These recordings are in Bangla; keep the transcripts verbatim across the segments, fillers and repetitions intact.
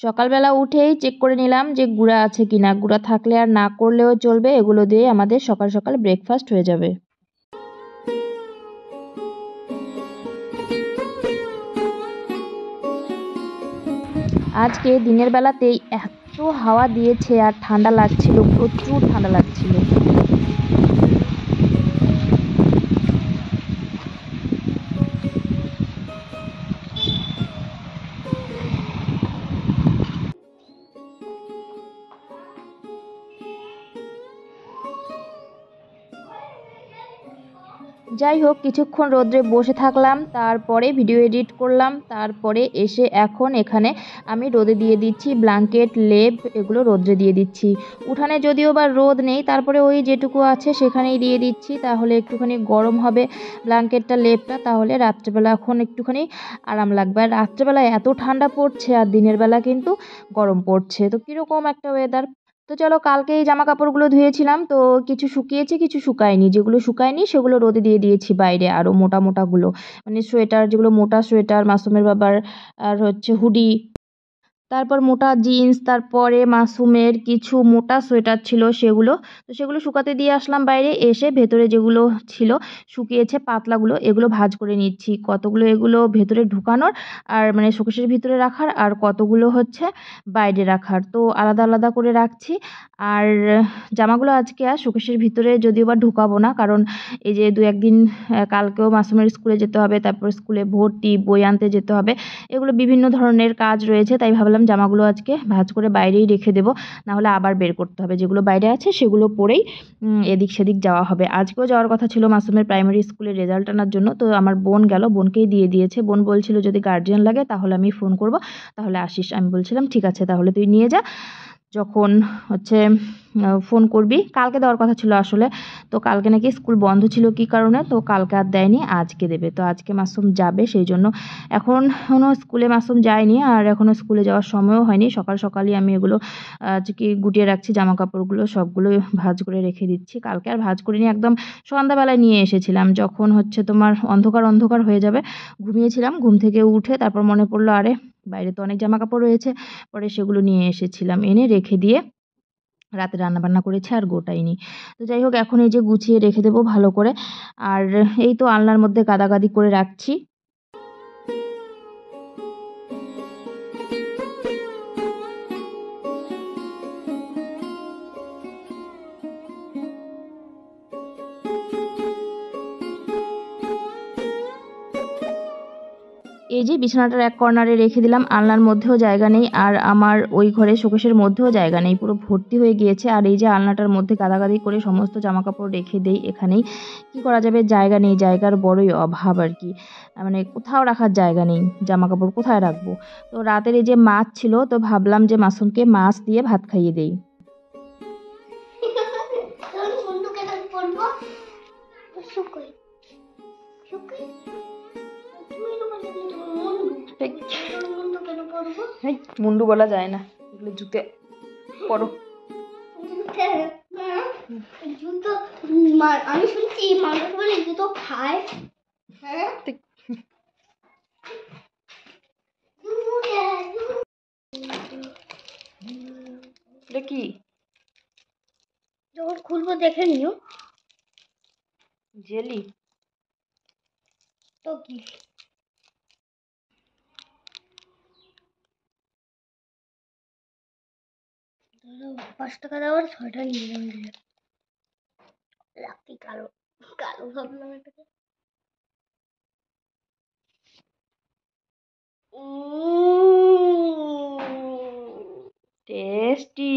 সকালবেলা উঠেই চেক করে নিলাম যে গুঁড়া আছে কিনা। গুঁড়া থাকলে আর না করলেও চলবে, এগুলো দিয়ে আমাদের সকাল সকাল ব্রেকফাস্ট হয়ে যাবে। আজকে দিনের বেলাতেই এত হাওয়া দিয়েছে আর ঠান্ডা লাগছিল, প্রচুর ঠান্ডা লাগছিল। যাই হোক, কিছুক্ষণ রোদ্রে বসে থাকলাম, তারপরে ভিডিও এডিট করলাম, তারপরে এসে এখন এখানে আমি রোদে দিয়ে দিচ্ছি ব্ল্যাঙ্কেট, লেপ, এগুলো রোদ্রে দিয়ে দিচ্ছি। উঠানে যদিও বা রোদ নেই, তারপরে ওই যেটুকু আছে সেখানেই দিয়ে দিচ্ছি, তাহলে একটুখানি গরম হবে ব্ল্যাঙ্কেটটা, লেপটা, তাহলে রাত্রেবেলা এখন একটুখানি আরাম লাগবে। আর রাত্রেবেলা এত ঠান্ডা পড়ছে আর দিনের বেলা কিন্তু গরম পড়ছে, তো কীরকম একটা ওয়েদার। তো চলো, কালকে এই জামা কাপড়গুলো ধুয়েছিলাম, তো কিছু শুকিয়েছে কিছু শুকায়নি। যেগুলো শুকায়নি সেগুলো রোদে দিয়ে দিয়েছি বাইরে, আরও মোটা মোটাগুলো, মানে সোয়েটার, যেগুলো মোটা সোয়েটার, মাসুমের বাবার, আর হচ্ছে হুডি, তারপর মোটা জিন্স, তারপরে মাসুমের কিছু মোটা সোয়েটার ছিল সেগুলো, তো সেগুলো শুকাতে দিয়ে আসলাম বাইরে। এসে ভেতরে যেগুলো ছিল শুকিয়েছে পাতলাগুলো, এগুলো ভাঁজ করে নিচ্ছি। কতগুলো এগুলো ভেতরে ঢুকানোর আর মানে শোকেসের ভিতরে রাখার, আর কতগুলো হচ্ছে বাইরে রাখার, তো আলাদা আলাদা করে রাখছি। আর জামাগুলো আজকে আর শোকেসের ভিতরে যদিও বা ঢুকাবো না, কারণ এই যে দু একদিন কালকেও মাসুমের স্কুলে যেতে হবে, তারপর স্কুলে ভর্তি, বই আনতে যেতে হবে, এগুলো বিভিন্ন ধরনের কাজ রয়েছে, তাই ভাবলাম জামাগুলো আজকে ভাঁজ করে বাইরেই রেখে দেবো, নাহলে আবার বের করতে হবে। যেগুলো বাইরে আছে সেগুলো পরেই এদিক সেদিক যাওয়া হবে। আজকেও যাওয়ার কথা ছিল মাসুমের প্রাইমারি স্কুলের রেজাল্ট আনার জন্য, তো আমার বোন গেল, বোনকেই দিয়ে দিয়েছে। বোন বলছিল যদি গার্জিয়ান লাগে তাহলে আমি ফোন করব, তাহলে আসিস। আমি বলছিলাম ঠিক আছে, তাহলে তুই নিয়ে যা, যখন হচ্ছে ফোন করবি। কালকে দেওয়ার কথা ছিল আসলে, তো কালকে নাকি স্কুল বন্ধ ছিল কী কারণে, তো কালকে আর দেয়নি, আজকে দেবে। তো আজকে মাসুম যাবে, সেই জন্য এখনও স্কুলে মাসুম যায়নি, আর এখনও স্কুলে যাওয়ার সময়ও হয়নি। সকাল সকালই আমি এগুলো কি গুটিয়ে রাখছি, জামা কাপড়গুলো সবগুলো ভাঁজ করে রেখে দিচ্ছি। কালকে আর ভাঁজ করিনি, একদম সন্ধ্যাবেলায় নিয়ে এসেছিলাম, যখন হচ্ছে তোমার অন্ধকার অন্ধকার হয়ে যাবে। ঘুমিয়েছিলাম, ঘুম থেকে উঠে তারপর মনে পড়লো আরে বাইরে তো অনেক জামা কাপড় রয়েছে, পরে সেগুলো নিয়ে এসেছিলাম, এনে রেখে দিয়ে রাতে রান্নাবান্না করেছি আর গোটাইনি। তো যাই হোক, এখন এই যে গুছিয়ে রেখে দেবো ভালো করে। আর এই তো আলনার মধ্যে গাদাগাদি করে রাখছি। এই যে বিছানাটার এক কর্নারে রেখে দিলাম, আলনার মধ্যেও জায়গা নেই, আর আমার ওই ঘরে শোকেসের মধ্যেও জায়গা নেই, পুরো ভর্তি হয়ে গিয়েছে। আর এই যে আলনাটার মধ্যে গাদাগাদি করে সমস্ত জামাকাপড় রেখে দেই এখানেই, কি করা যাবে, জায়গা নেই, জায়গার বড়ই অভাব আর কি, মানে কোথাও রাখার জায়গা নেই, জামাকাপড় কোথায় রাখবো। তো রাতের এই যে মাছ ছিল, তো ভাবলাম যে মাসুমকে মাছ দিয়ে ভাত খাইয়ে দেই। মুন্ডু বলা যায় না, এগুলো জুতে পরো। জুতো আমি শুনছি মানুষ বলে জুতো খায়। হ্যাঁ, এটা কি? যখন খুলবো দেখে নিও। জেলি তো কি, পাঁচ টাকা দেওয়ার ছয়টা নিয়ে যাবে, রাত্রি কালো কালো ভাবলাম এটাকে। টেস্টি।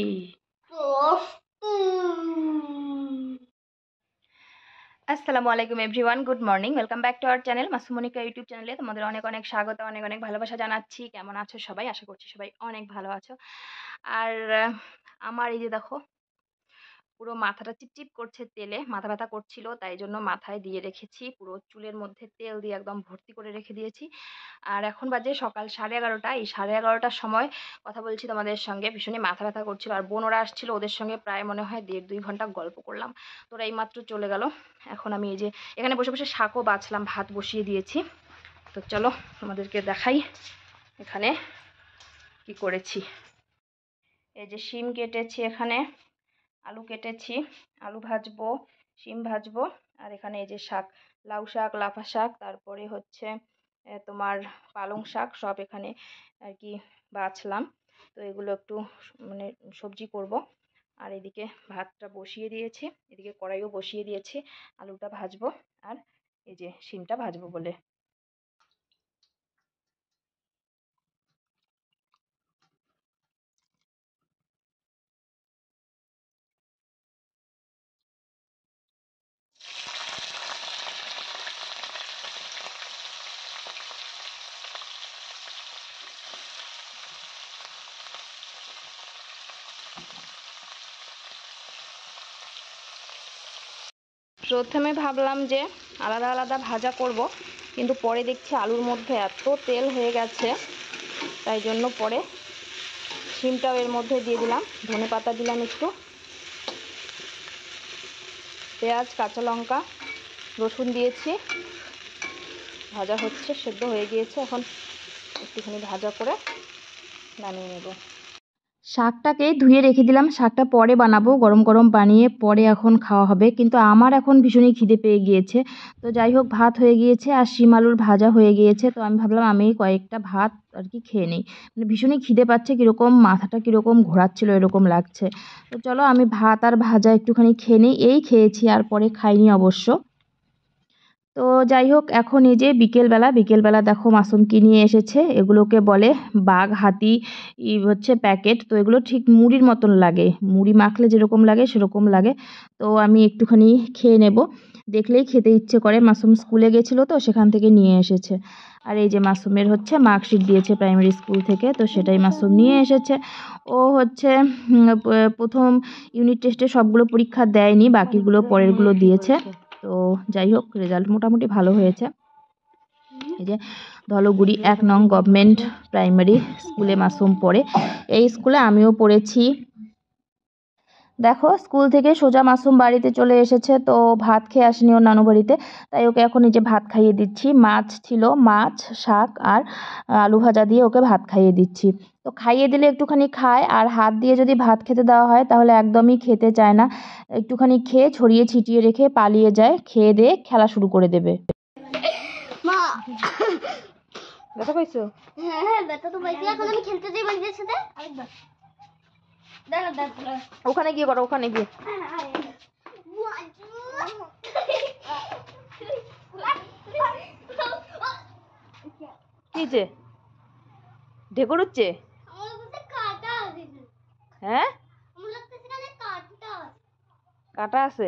আসসালামু আলাইকুম everyone, good morning, welcome back to our channel Masumnika YouTube চ্যানেলে তোমাদের অনেক অনেক স্বাগত, অনেক অনেক ভালোবাসা জানাচ্ছি। কেমন আছো সবাই? আশা করছি সবাই অনেক ভালো আছো। আর আমার এই যে দেখো পুরো মাথাটা চিপচিপ করছে তেলে, মাথা ব্যথা করছিল, তাই জন্য মাথায় দিয়ে রেখেছি, পুরো চুলের মধ্যে তেল দিয়ে একদম ভর্তি করে রেখে দিয়েছি। আর এখন বাজে সকাল সাড়ে এগারোটা। এই সাড়ে এগারোটার সময় কথা বলছি তোমাদের সঙ্গে, ভীষণই মাথা ব্যথা করছিল। আর বোন ওরা আসছিল, ওদের সঙ্গে প্রায় মনে হয় দেড় দুই ঘন্টা গল্প করলাম, তোরা এইমাত্র চলে গেল। এখন আমি এই যে এখানে বসে বসে শাকও বাছলাম, ভাত বসিয়ে দিয়েছি। তো চলো তোমাদেরকে দেখাই, এখানে কি করেছি। এই যে শিম কেটেছি, এখানে আলু কেটেছি, আলু ভাজবো, শিম ভাজবো, আর এখানে এই যে শাক, লাউ শাক, লাফা শাক, তারপরে হচ্ছে তোমার পালং শাক, সব এখানে আর কি বাছলাম। তো এগুলো একটু মানে সবজি করব। আর এদিকে ভাতটা বসিয়ে দিয়েছি, এদিকে কড়াইও বসিয়ে দিয়েছি, আলুটা ভাজবো আর এই যে শিমটা ভাজবো বলে। প্রথমে ভাবলাম যে আলাদা আলাদা ভাজা করব, কিন্তু পরে দেখছি আলুর মধ্যে এত তেল হয়ে গেছে, তাই জন্য পরে শিমটাও এর মধ্যে দিয়ে দিলাম, ধনে পাতা দিলাম একটু, পেঁয়াজ, কাঁচা লঙ্কা, রসুন দিয়েছি, ভাজা হচ্ছে, সেদ্ধ হয়ে গিয়েছে, এখন একটুখানি ভাজা করে নামিয়ে নেব। শাকটাকে ধুয়ে রেখে দিলাম, শাকটা পরে বানাবো, গরম গরম বানিয়ে পরে এখন খাওয়া হবে। কিন্তু আমার এখন ভীষণই খিদে পেয়ে গিয়েছে, তো যাই হোক ভাত হয়ে গিয়েছে আর শিম আলুর ভাজা হয়ে গিয়েছে, তো আমি ভাবলাম আমি কয়েকটা ভাত আর কি খেয়ে নিই, মানে ভীষণই খিদে পাচ্ছে, কীরকম মাথাটা কীরকম ঘোরাচ্ছিল এরকম লাগছে। তো চলো আমি ভাত আর ভাজা একটুখানি খেয়ে নিই, এই খেয়েছি আর পরে খাইনি অবশ্য। তো যাই হোক এখন এই যে বিকেলবেলা বিকেলবেলা দেখো মাসুম কি নিয়ে এসেছে, এগুলোকে বলে বাঘ হাতি ই হচ্ছে প্যাকেট। তো এগুলো ঠিক মুড়ির মতন লাগে, মুড়ি মাখলে যেরকম লাগে সেরকম লাগে। তো আমি একটুখানি খেয়ে নেব, দেখলেই খেতে ইচ্ছে করে। মাসুম স্কুলে গেছিলো তো সেখান থেকে নিয়ে এসেছে। আর এই যে মাসুমের হচ্ছে মার্কশিট দিয়েছে প্রাইমারি স্কুল থেকে, তো সেটাই মাসুম নিয়ে এসেছে। ও হচ্ছে প্রথম ইউনিট টেস্টে সবগুলো পরীক্ষা দেয়নি, বাকিগুলো পরেরগুলো দিয়েছে। তো যাই হোক রেজাল্ট মোটামুটি ভালো হয়েছে। এই যে ধলগুড়ি এক নং গভর্নমেন্ট প্রাইমারি স্কুলে মাসুম পড়ে, এই স্কুলে আমিও পড়েছি। দেখো স্কুল থেকে সোজা মাসুম বাড়িতে চলে এসেছে, তো ভাত খেয়ে আসেনি ওর নানু বাড়িতে, তাই ওকে এখন এই যে ভাত খাইয়ে দিচ্ছি। মাছ ছিল, মাছ, শাক আর আলু ভাজা দিয়ে ওকে ভাত খাইয়ে দিচ্ছি। তো খাইয়ে দিলে একটুখানি খায়, আর হাত দিয়ে যদি ভাত খেতে দেওয়া হয় তাহলে একদমই খেতে চায় না, একটুখানি খেয়ে ছড়িয়ে ছিটিয়ে রেখে পালিয়ে যায়, খেয়ে দিয়ে খেলা শুরু করে দেবে। মা ব্যথা পাইছো? হ্যাঁ হ্যাঁ ব্যথা তো পাইছি, এখন আমি খেলতে যাই বাড়ির সাথে। আরেকবার দাঁড়া দাঁড়া, ওখানে গিয়ে করো, ওখানে গিয়ে। কি যে ঢেকুর উঠছে? হ্যাঁ কাটা আছে,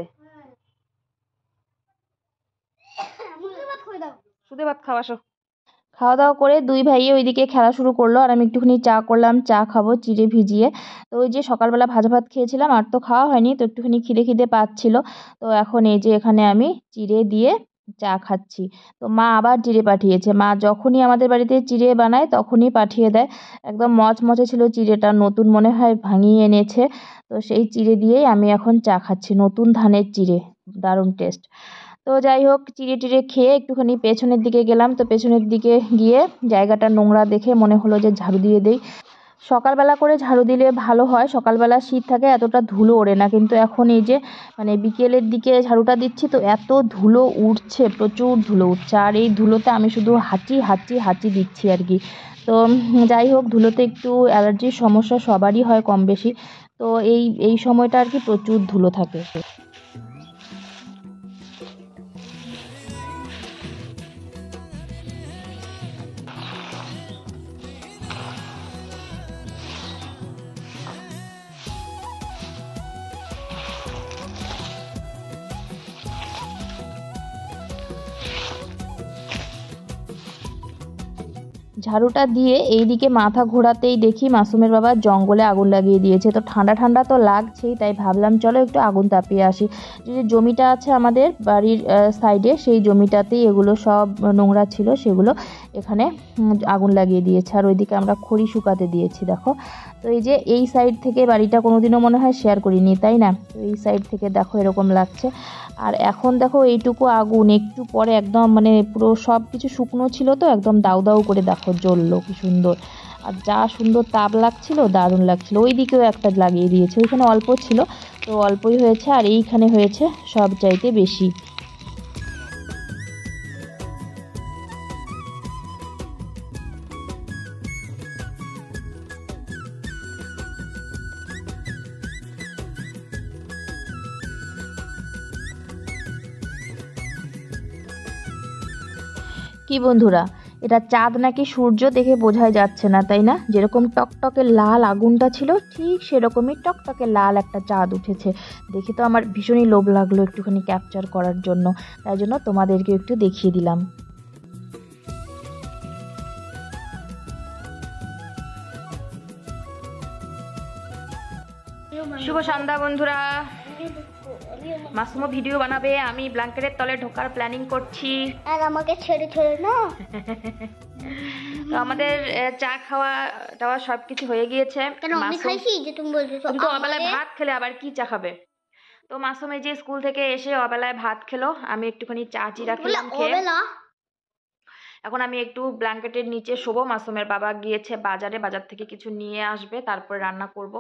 শুধু ভাত খাওয়া। খাওয়া দাওয়া করে দুই ভাইয়ে ওইদিকে খেলা শুরু করলো, আর আমি একটুখানি চা করলাম, চা খাবো চিড়ে ভিজিয়ে। তো ওই যে সকালবেলা ভাজা ভাত খেয়েছিলাম, আর তো খাওয়া হয়নি, তো একটুখানি খিদে খিদে পাচ্ছিল। তো এখন এই যে এখানে আমি চিড়ে দিয়ে চা খাচ্ছি। তো মা আবার চিড়ে পাঠিয়েছে, মা যখনই আমাদের বাড়িতে চিড়ে বানায় তখনই পাঠিয়ে দেয়। একদম মচমচে ছিল চিড়েটা, নতুন মনে হয় ভাঙিয়ে এনেছে। তো সেই চিড়ে দিয়েই আমি এখন চা খাচ্ছি, নতুন ধানের চিড়ে, দারুণ টেস্ট। তো যাই হোক চিড়ে টিড়ে খেয়ে একটুখানি পেছনের দিকে গেলাম, তো পেছনের দিকে গিয়ে জায়গাটা নোংরা দেখে মনে হলো যে ঝাড়ু দিয়ে দেই। সকালবেলা করে ঝাড়ু দিলে ভালো হয়, সকালবেলা শীত থাকে এতটা ধুলো ওড়ে না, কিন্তু এখন এই যে মানে বিকেলের দিকে ঝাড়ুটা দিচ্ছি তো এত ধুলো উঠছে, প্রচুর ধুলো উঠছে, আর এই ধুলোতে আমি শুধু হাঁচি হাঁচি হাঁচি দিচ্ছি আর কি। তো যাই হোক ধুলোতে একটু অ্যালার্জির সমস্যা সবারই হয় কম বেশি, তো এই এই সময়টা আর কি প্রচুর ধুলো থাকে। ঝাড়ুটা দিয়ে এইদিকে মাথা ঘোরাতেই দেখি মাসুমের বাবা জঙ্গলে আগুন লাগিয়ে দিয়েছে। তো ঠান্ডা ঠান্ডা তো লাগছেই, তাই ভাবলাম চলো একটু আগুন তাপিয়ে আসি। যে জমিটা আছে আমাদের বাড়ির সাইডে, সেই জমিটাতেই এগুলো সব নোংরা ছিল, সেগুলো এখানে আগুন লাগিয়ে দিয়েছে। আর ওইদিকে আমরা খড়ি শুকাতে দিয়েছি দেখো। তো এই যে এই সাইড থেকে বাড়িটা কোনোদিনও মনে হয় শেয়ার করিনি, তাই না? তো এই সাইড থেকে দেখো এরকম লাগছে। আর এখন দেখো এইটুকু আগুন, একটু পরে একদম মানে পুরো সব কিছু শুকনো ছিল তো একদম দাউ দাউ করে দেখো জ্বললো, কি সুন্দর। আর যা সুন্দর তাপ লাগছিল, দারুণ লাগছিল। ওই দিকেও একটা লাগিয়ে দিয়েছে, ওইখানে অল্প ছিল তো অল্পই হয়েছে, আর এইখানে হয়েছে সব চাইতে বেশি। কি বন্ধুরা, এটা চাঁদ নাকি সূর্য দেখে বোঝাই যাচ্ছে না, তাই না? যেরকম টকটকে লাল আগুনটা ছিল ঠিক সেরকমই টকটকে লাল একটা চাঁদ উঠেছে। দেখে তো আমার ভীষণই লোভ লাগলো একটুখানি ক্যাপচার করার জন্য, তাই জন্য তোমাদেরকে একটু দেখিয়ে দিলাম। শুভ সন্ধ্যা বন্ধুরা, মাসুমো ভিডিও বানাবে, আমি ব্ল্যাঙ্কেটের তলে ঢোকার প্ল্যানিং করছি। আর আমাকে ছেড়ে ছেড়ে না। তো আমাদের চা খাওয়া টাওয়া সবকিছু হয়ে গিয়েছে। কেন আমি খাইছি যে তুমি বলছো? তুমি তো অবেলায় ভাত খেলে, আবার কি চা খাবে? তো মাসুম এই যে স্কুল থেকে এসে অবেলায় ভাত খেলো, আমি একটুখানি চা চিরা খেলাম। খেয়ে এখন আমি একটু ব্ল্যাঙ্কেটের নিচে শোবো। মাসুমের বাবা গিয়েছে বাজারে, বাজার থেকে কিছু নিয়ে আসবে, তারপরে রান্না করবো।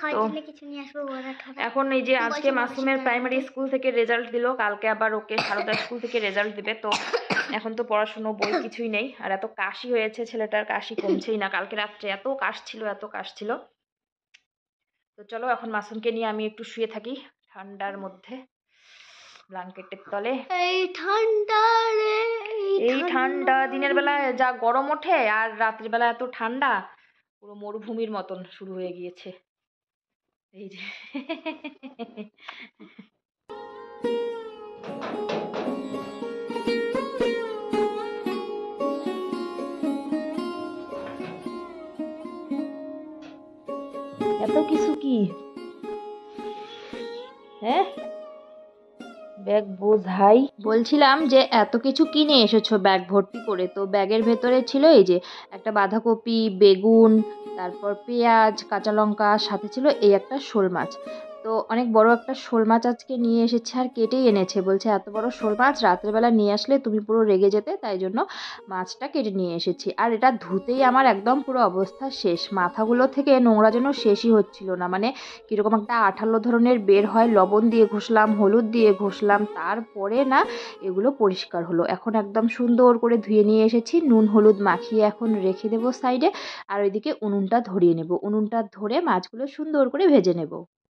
এখন এই যে আজকে মাসুমের প্রাইমারি স্কুল থেকে রেজাল্ট দিল, কালকে আবার ওকে সারদা স্কুল থেকে রেজাল্ট দিবে। তো এখন তো পড়াশুনো বই কিছুই নেই, আর এত কাশি হয়েছে ছেলেটার, কাশি কমছেই না। কালকে রাত্রে এত কাশ ছিল, এত কাশ ছিল। তো চলো এখন মাসুমকে নিয়ে আমি একটু শুয়ে থাকি ঠান্ডার মধ্যে ব্ল্যাঙ্কেটের তলে। এই ঠান্ডা রে, এই ঠান্ডা, দিনের বেলায় যা গরম ওঠে আর রাত্রির বেলা এত ঠান্ডা, পুরো মরুভূমির মতন শুরু হয়ে গিয়েছে। এই যে এত কিছু কি, হ্যাঁ ব্যাগ বোঝাই। বলছিলাম যে এত কিছু কিনে এসেছো ব্যাগ ভর্তি করে, তো ব্যাগের ভেতরে ছিল এই যে একটা বাঁধাকপি, বেগুন, তারপর পেঁয়াজ, কাঁচা লঙ্কা, সাথে ছিল এই একটা শোল মাছ। তো অনেক বড় একটা শোল মাছ আজকে নিয়ে এসেছে, আর কেটেই এনেছে। বলছে এত বড় শোল মাছ রাত্রেবেলা নিয়ে আসলে তুমি পুরো রেগে যেতে, তাই জন্য মাছটা কেটে নিয়ে এসেছি। আর এটা ধুতেই আমার একদম পুরো অবস্থা শেষ, মাথাগুলো থেকে নোংরা যেন শেষই হচ্ছিল না। মানে কীরকম একটা আঠালো ধরনের বের হয়, লবণ দিয়ে ঘষলাম, হলুদ দিয়ে ঘষলাম, তারপরে না এগুলো পরিষ্কার হলো। এখন একদম সুন্দর করে ধুয়ে নিয়ে এসেছি, নুন হলুদ মাখিয়ে এখন রেখে দেবো সাইডে। আর ওইদিকে উনুনটা ধরিয়ে নেব, উনুনটা ধরে মাছগুলো সুন্দর করে ভেজে নেব।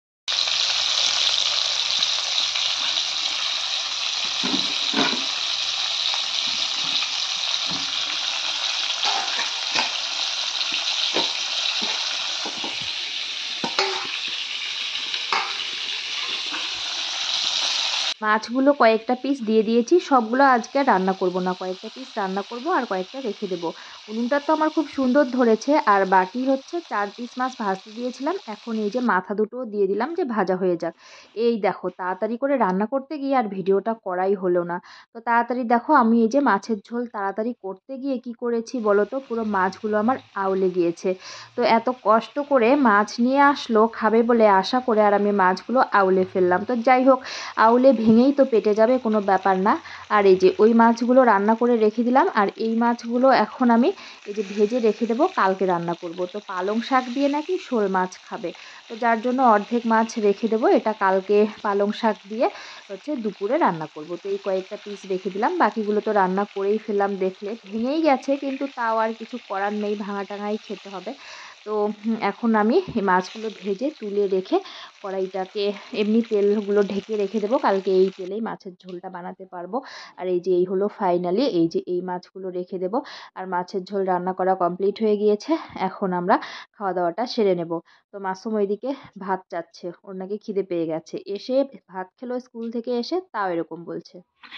মাছগুলো কয়েকটা পিস দিয়ে দিয়েছি, সবগুলো আজকে রান্না করব না, কয়েকটা পিস রান্না করব আর কয়েকটা রেখে দেবো। উনুনটা তো আমার খুব সুন্দর ধরেছে। আর বাকি হচ্ছে চার পিস মাছ ভাজতে দিয়েছিলাম, এখন এই যে মাথা দুটো দিয়ে দিলাম যে ভাজা হয়ে যাক। এই দেখো তাড়াতাড়ি করে রান্না করতে গিয়ে আর ভিডিওটা করাই হলো না। তো তাড়াতাড়ি দেখো আমি এই যে মাছের ঝোল তাড়াতাড়ি করতে গিয়ে কি করেছি বলো তো, পুরো মাছগুলো আমার আউলে গিয়েছে। তো এত কষ্ট করে মাছ নিয়ে আসলো খাবে বলে আশা করে, আর আমি মাছগুলো আউলে ফেললাম। তো যাই হোক, আউলে ভেঙেই তো পেটে যাবে, কোনো ব্যাপার না। আর এই যে ওই মাছগুলো রান্না করে রেখে দিলাম, আর এই মাছগুলো এখন আমি এই যে ভেজে রেখে দেবো, কালকে রান্না করব। তো পালং শাক দিয়ে নাকি শোল মাছ খাবে, তো যার জন্য অর্ধেক মাছ রেখে দেবো, এটা কালকে পালং শাক দিয়ে হচ্ছে দুপুরে রান্না করব। তো এই কয়েকটা পিস রেখে দিলাম, বাকিগুলো তো রান্না করেই ফেললাম। দেখলে ভেঙেই গেছে, কিন্তু তাও আর কিছু করার নেই, ভাঙা টাঙাই খেতে হবে। তো এখন আমি এই মাছগুলো ভেজে তুলে রেখে কড়াইটাকে এমনি তেলগুলো ঢেকে রেখে দেবো, কালকে এই তেলেই মাছের ঝোলটা বানাতে পারবো। আর এই যে এই হলো ফাইনালি, এই যে এই মাছগুলো রেখে দেবো। আর মাছের ঝোল রান্না করা কমপ্লিট হয়ে গিয়েছে, এখন আমরা খাওয়া দাওয়াটা সেরে নেব। তো মাসুম ওইদিকে ভাত চাচ্ছে, ওর নাকি খিদে পেয়ে গেছে, এসে ভাত খেলো স্কুল থেকে এসে, তাও এরকম বলছে।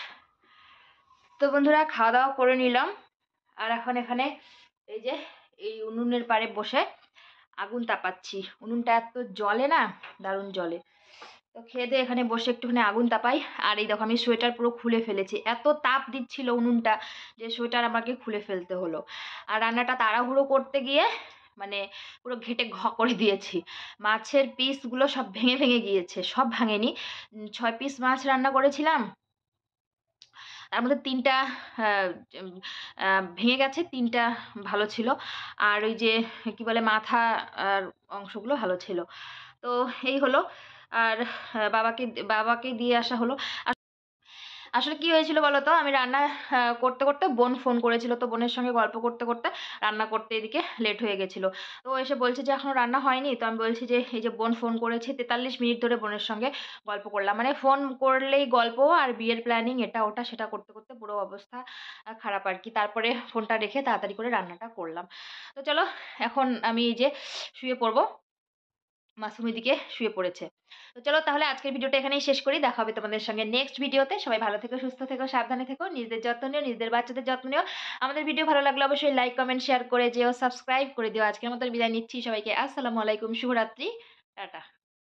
তো বন্ধুরা খাওয়া দাওয়া করে নিলাম, আর এখন এখানে এই যে এই উনুনের পাড়ে বসে আগুন তাপাচ্ছি। উনুনটা এত জ্বলে না, দারুণ জ্বলে। তো খেয়ে দিয়ে এখানে বসে একটুখানি আগুন তাপাই। আর এই দেখো আমি সোয়েটার পুরো খুলে ফেলেছি, এত তাপ দিচ্ছিল উনুনটা যে সোয়েটার আমাকে খুলে ফেলতে হলো। আর রান্নাটা তাড়াহুড়ো করতে গিয়ে মানে পুরো ঘেটে ঘ করে দিয়েছি, মাছের পিসগুলো সব ভেঙে ভেঙে গিয়েছে। সব ভাঙেনি, ছয় পিস মাছ রান্না করেছিলাম, তার মধ্যে তিনটা আহ, উম, আহ, ভেঙে গেছে, তিনটা ভালো ছিল। আর ওই যে কি বলে মাথা আর অংশগুলো ভালো ছিল। তো এই হলো। আর আহ, বাবাকে বাবাকে দিয়ে আসা হলো। আসলে কি হয়েছিল বলতো, আমি রান্না আহ, করতে করতে বোন ফোন করেছিল, তো বোনের সঙ্গে গল্প করতে করতে রান্না করতে এদিকে লেট হয়ে গেছিল। তো ও এসে বলছে যে এখনো রান্না হয়নি। তো আমি বলছি যে এই যে বোন ফোন করেছে, তেতাল্লিশ মিনিট ধরে বোনের সঙ্গে গল্প করলাম। মানে ফোন করলেই গল্প আর বিয়ের প্ল্যানিং এটা ওটা সেটা করতে করতে পুরো অবস্থা আহ, খারাপ আর কি। তারপরে ফোনটা রেখে তাড়াতাড়ি করে রান্নাটা করলাম। তো চলো, এখন আমি এই যে শুয়ে পড়বো। মাসুম এদিকে শুয়ে পড়েছে। তো চলো তাহলে আজকের ভিডিওটা এখানেই শেষ করি। দেখা হবে তোমাদের সঙ্গে নেক্সট ভিডিওতে। সবাই ভালো থেকো, সুস্থ থেকো, সাবধানে থেকো, নিজেদের যত্ন নিও, নিজেদের বাচ্চাদের যত্ন নিও। আমাদের ভিডিও ভালো লাগলে অবশ্যই লাইক কমেন্ট শেয়ার করে যেও, সাবস্ক্রাইব করে দিও। আজকের মতো বিদায় নিচ্ছি সবাইকে। আসসালামু আলাইকুম, শুভরাত্রি, টাটা।